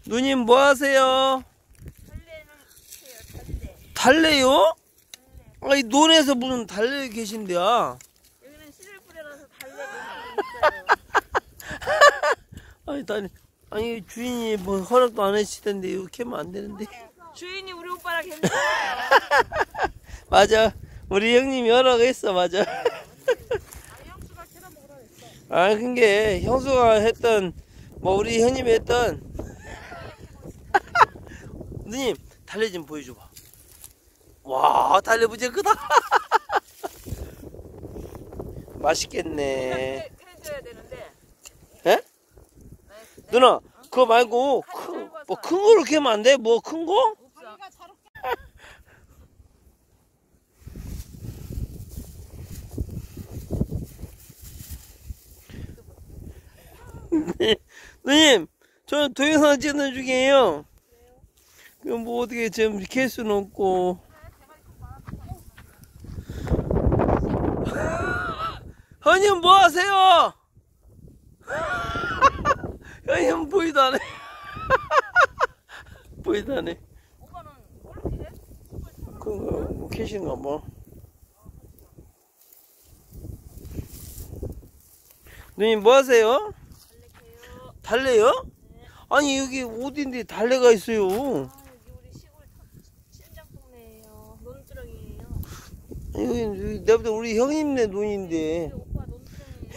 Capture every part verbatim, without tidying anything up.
누님 뭐 하세요? 달래는 해요, 달래. 달래요? 아니 논에서 무슨 달래 계신데요? 여기는 씨를 뿌려놔서 달래가 있어요. 아니 달래 아니 주인이 뭐 허락도 안 해주시던데 이거 캐면 안 되는데. 주인이 우리 오빠랑 괜찮아요. 맞아 우리 형님이 허락했어 맞아. 형수가 캐다 먹으라 했어. 아 그게 형수가 했던 뭐 우리 형님이 했던 누님 달래 좀 보여줘봐. 와 달래 무지 크다. 맛있겠네. 해줘야 되는데. 에? 누나 그거 말고 큰, 뭐 큰 거로 캐면 안 돼? 뭐 큰 거? 누님 저 동영상 찍는 중이에요. 그럼 뭐 어떻게 지금 캘 수는 없고. 형님 뭐 하세요? 형님 보이도 안 해. 보이도 안 해. 오빠는 뭘로 캐? 그거 뭐 캐신가 봐. 누님 뭐 하세요? 달래요? 네. 아니 여기 어딘데 달래가 있어요? 아, 여기 우리 시골 친정 동네예요. 논두렁이에요. 여기, 여기 내보다 우리 형님네 논인데. 오빠 논두렁이에요.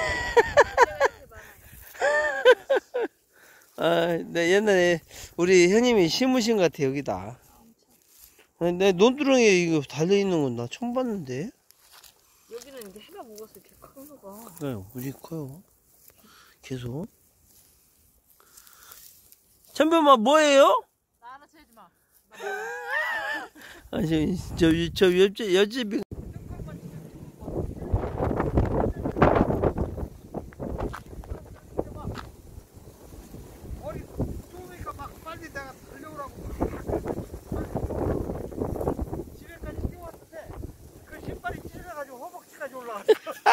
아, 나 옛날에 우리 형님이 심으신 것 같아 여기다. 아니, 내 논두렁에 이거 달려 있는 건 나 처음 봤는데. 여기는 이제 해가 먹어서 이렇게 큰 거가. 그래요, 우리 커요. 계속. 천변마 뭐예요? 나 하나 채지 마. 아니 저, 저 옆집 옆집이. 머리 쏘니까 막 빨리 내가 달려오라고 집에까지 뛰어왔는데 그 신발이 찢어져가지고 허벅지까지 올라갔어.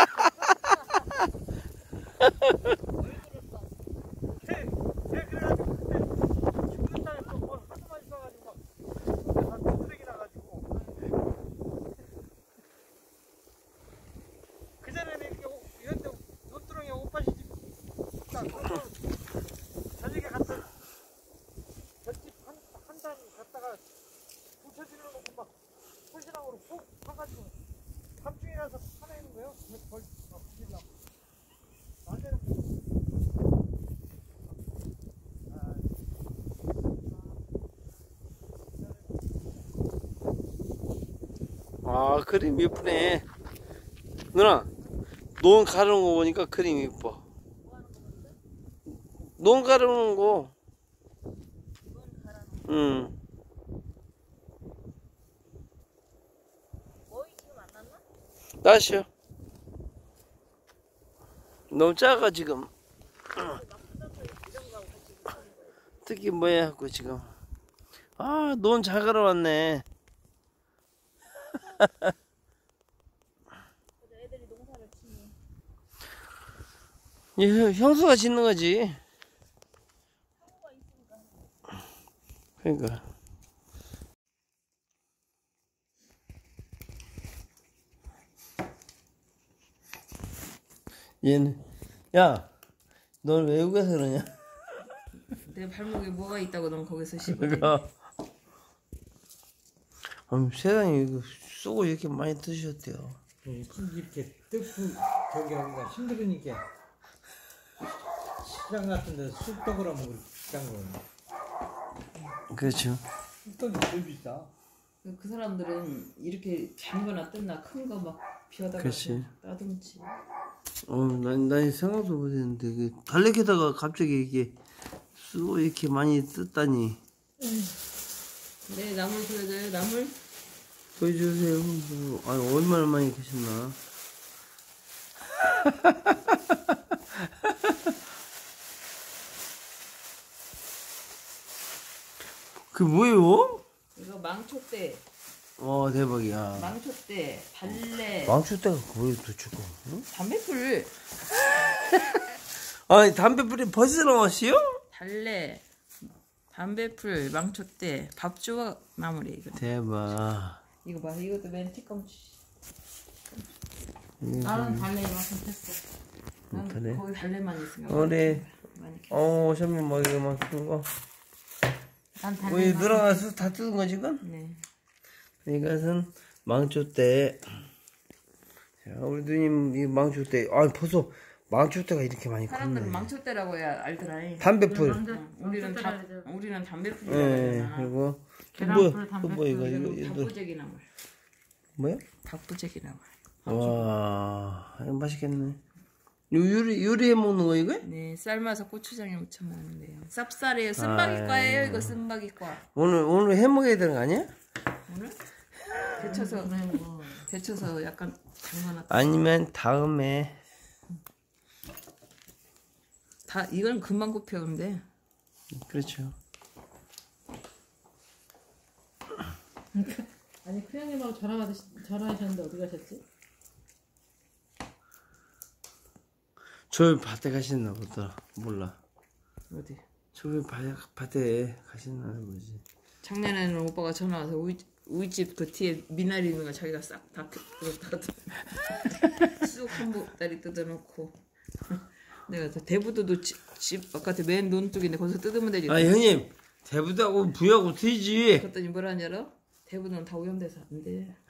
걔, 걔 그래가지고 그때 죽는다면서 뭘 하도만 있어가지고 막 쓰레기 나가지고 그전에는 이렇게 오- 이런데 논두렁에 오빠시 집딱 저녁에 갔다 저집 한 한 단 갔다가 부쳐지는 거 놓고 막 손신랑으로 푹 파가지고 밤중에 가서 파내는 거예요. 벌 막 부질라고. 낮에는 아 그림 예쁘네. 누나 논 가르는 거 보니까 그림 예뻐. 논 가르는 거. 응. 거의 지금 안 났나? 날씨요. 너무 작아 지금. 특히 뭐야 하고 지금. 아 논 잘 가러왔네. 애들이 농사를 치니. 이 형수가 짓는 거지. 그러니까. 얘는 야, 넌 외국에서 그러냐? 내 발목에 뭐가 있다고 넌 거기서 씹어. 그러니까. 아니, 세상에 이거 쏘고 이렇게 많이 드셨대요. 이렇게 뜯고 저기 하기가 힘들으니까 시장 같은 데서 쑥떡을 하면 우리 비싼 거예요. 그렇죠. 쑥떡이 제일 비싸. 그 사람들은 이렇게 작거나 뜯나 큰 거 막 비워다가 그렇지. 따듬지. 어, 난, 난 생각도 못했는데 그 달래캐다가 갑자기 이게 쏘고 이렇게 많이 뜯다니. 네, 나물 보여줘요, 나물. 보여주세요. 뭐, 아니 얼마나 많이 계셨나. 그 뭐예요? 이거 망초대, 와 대박이야. 망초대, 달래, 망초대가 뭐예요 도대체? 응? 담배풀, 아니 담배불이 벌써 나왔어요? 달래, 담배풀, 망초대, 밥주워 마무리 이거. 대박. 이거 봐, 이것도 맨 뒷감치. 음, 나는 달래 이만큼 했어. 난 그래? 거의 달래만 있으니까. 그래. 많이 켰어. 어, 셔면 뭐 이거만큼 거. 난 우리 달래만. 들어가서 다 뜯은 거 지금? 네. 이것은 망초대. 자, 우리 누님 이 망초대. 아, 벌써 망초대가 이렇게 많이 사람들은 컸네. 망초대라고 해야 알더라. 담배풀. 응, 우리는 다 우리는 담배풀이라고 예, 하잖아. 그리고 또 계란풀, 뭐, 또 담배풀, 뭐 이거 이거 그리고 이거 밥부재기 나물. 뭐야? 밥부재기 나물. 와, 이거 맛있겠네. 요 요리 요리해 먹는 거 이거? 네, 삶아서 고추장에 묻혀 먹는데요. 쌉쌀이에요. 쓴바귀과예요. 아유. 이거 쓴바귀과. 오늘 오늘 해 먹어야 되는 거 아니야? 오늘 데쳐서 데쳐서 약간 담가놨다. 아니면 다음에. 다 이건 금방 굽혀는데. 그렇죠. 아니 큰형님하고 전화하듯이 전화하셨는데 어디 가셨지? 저 밭에 가시나 보다. 몰라. 어디? 저기 밭에, 밭에 가시나 보지. 작년에는 오빠가 전화 와서 우이, 우이집 그 뒤에 미나리 있는 거 자기가 싹다 쑥한 보따리 뜯어놓고 내가 대부도도 집, 집 바깥에 맨 논둑인데 거기서 뜯으면 되지. 아 형님 대부도하고 부하고 트이지. 그랬더니 뭐라 하냐러? 대부도는 다 오염돼서 안 돼.